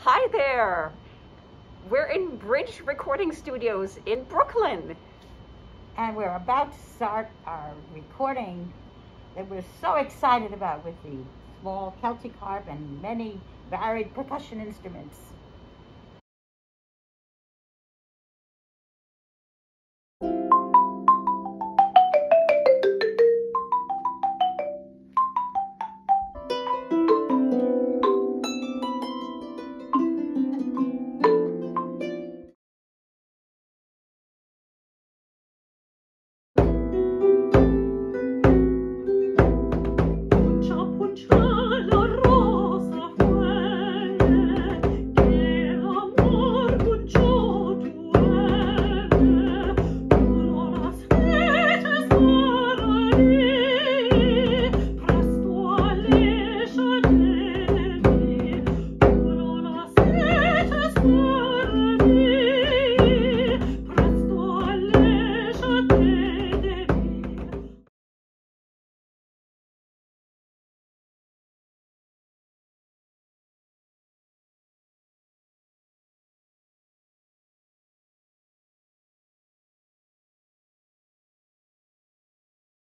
Hi there! We're in Bridge Recording Studios in Brooklyn. And we're about to start our recording that we're so excited about with the small Celtic harp and many varied percussion instruments.